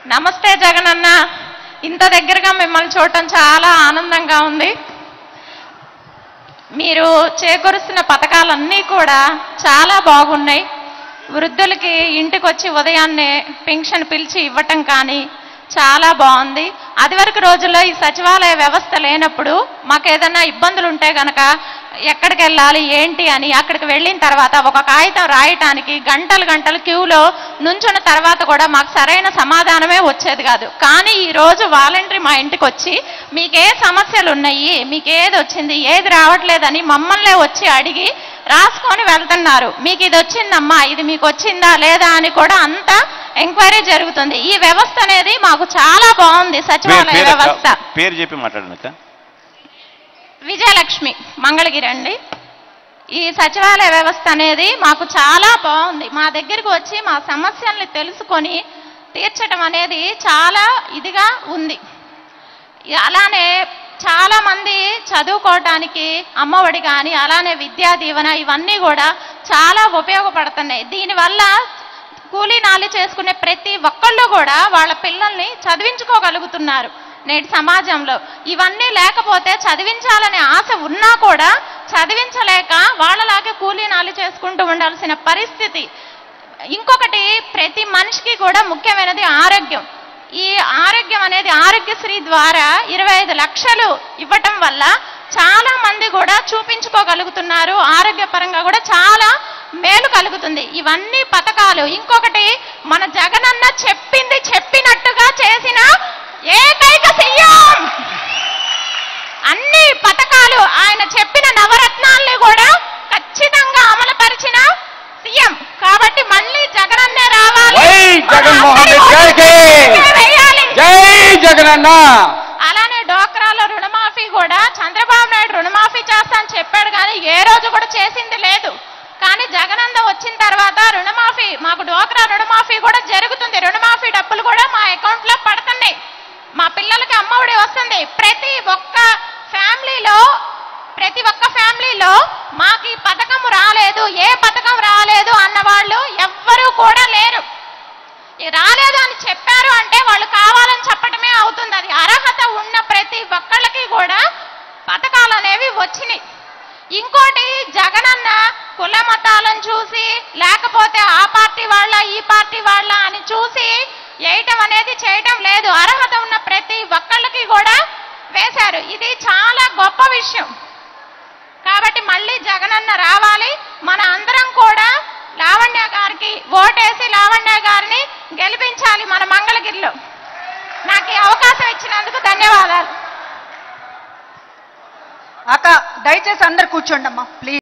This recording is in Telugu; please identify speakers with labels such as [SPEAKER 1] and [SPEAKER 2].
[SPEAKER 1] నమస్తే జగనన్న. ఇంత దగ్గరగా మిమ్మల్ని చూడటం చాలా ఆనందంగా ఉంది. మీరు చేకూరుస్తున్న పథకాలన్నీ కూడా చాలా బాగున్నాయి. వృద్ధులకి ఇంటికి వచ్చి ఉదయాన్నే పెన్షన్ పిలిచి ఇవ్వటం కానీ చాలా బాగుంది. అదివరకు రోజుల్లో ఈ సచివాలయ వ్యవస్థ లేనప్పుడు మాకు ఏదైనా ఇబ్బందులు ఉంటే గనక ఎక్కడికి వెళ్ళాలి ఏంటి అని అక్కడికి వెళ్ళిన తర్వాత ఒక కాగితం రాయటానికి గంటలు గంటలు క్యూలో నుంచున్న తర్వాత కూడా మాకు సరైన సమాధానమే వచ్చేది కాదు. కానీ ఈరోజు వాలంటరీ మా ఇంటికి వచ్చి మీకు ఏ సమస్యలు ఉన్నాయి, మీకు ఏది వచ్చింది, ఏది రావట్లేదని మమ్మల్నే వచ్చి అడిగి రాసుకొని వెళ్తున్నారు. మీకు ఇది వచ్చిందమ్మా, ఇది మీకు వచ్చిందా లేదా అని కూడా అంతా ఎంక్వైరీ జరుగుతుంది. ఈ వ్యవస్థ అనేది మాకు చాలా బాగుంది. సచివాలయ వ్యవస్థ
[SPEAKER 2] పేరు చెప్పి మాట్లాడండి.
[SPEAKER 1] విజయలక్ష్మి, మంగళగిరి అండి. ఈ సచివాలయ వ్యవస్థ అనేది మాకు చాలా బాగుంది. మా దగ్గరికి వచ్చి మా సమస్యల్ని తెలుసుకొని తీర్చడం అనేది చాలా ఇదిగా ఉంది. అలానే చాలా మంది చదువుకోవటానికి అమ్మఒడి కానీ అలానే విద్యా దీవెన ఇవన్నీ కూడా చాలా ఉపయోగపడుతున్నాయి. దీనివల్ల కూలీ నాలి చేసుకునే ప్రతి ఒక్కళ్ళు కూడా వాళ్ళ పిల్లల్ని చదివించుకోగలుగుతున్నారు నేటి సమాజంలో. ఇవన్నీ లేకపోతే చదివించాలనే ఆశ ఉన్నా కూడా చదివించలేక వాళ్ళలాగే కూలీ నాలి చేసుకుంటూ ఉండాల్సిన పరిస్థితి. ఇంకొకటి, ప్రతి మనిషికి కూడా ముఖ్యమైనది ఆరోగ్యం. ఈ ఆరోగ్యం అనేది ఆరోగ్యశ్రీ ద్వారా 25 లక్షలు ఇవ్వటం వల్ల చాలా మంది కూడా చూపించుకోగలుగుతున్నారు. ఆరోగ్యపరంగా కూడా చాలా మేలు కలుగుతుంది. ఇవన్నీ పథకాలు. ఇంకొకటి, మన జగనన్న చెప్పింది చెప్పినట్టుగా చేసిన ఏకైక సీఎం. అన్ని పథకాలు ఆయన చెప్పిన నవరత్నాల్ని కూడా ఖచ్చితంగా అమలుపరిచిన సీఎం. కాబట్టి మళ్ళీ జగనన్నే రావాలి. అలానే డోక్రాలో రుణమాఫీ కూడా చంద్రబాబు నాయుడు రుణమాఫీ చేస్తానని చెప్పాడు కానీ ఏ రోజు కూడా చేసింది లేదు. కానీ జగనన్న వచ్చిన తర్వాత రుణమాఫీ, మాకు డోక్రా రుణమాఫీ కూడా జరుగుతుంది. రుణమాఫీ డబ్బులు కూడా మా అకౌంట్ లో పడుతున్నాయి. మా పిల్లలకి అమ్మఒడి వస్తుంది. ప్రతి ఒక్క ఫ్యామిలీలో మాకు ఈ పథకం రాలేదు, ఏ పథకం రాలేదు అన్న వాళ్ళు ఎవ్వరూ కూడా లేరు. రాలేదు అని చెప్పారు అంటే వాళ్ళు కావాలని చెప్పడమే అవుతుంది. అది అర్హత ఉన్న ప్రతి ఒక్కళ్ళకి కూడా పథకాలు అనేవి వచ్చినాయి. ఇంకోటి, జగనన్న కుల మతాలను చూసి లేకపోతే ఆ పార్టీ వాళ్ళ ఈ పార్టీ వాళ్ళ అని చూసి వేయటం అనేది చేయటం లేదు. అర్హత ఉన్న ప్రతి ఒక్కళ్ళకి కూడా వేశారు. ఇది చాలా గొప్ప విషయం. కాబట్టి మళ్ళీ జగనన్న రావాలి. మన అందరం కూడా లావణ్య గారికి ఓటేసి లావణ్య గారిని గెలిపించాలి మన మంగళగిరిలో. నాకు ఈ అవకాశం ఇచ్చినందుకు ధన్యవాదాలు.
[SPEAKER 3] అక్క దయచేసి అందరు కూర్చోండి అమ్మా ప్లీజ్.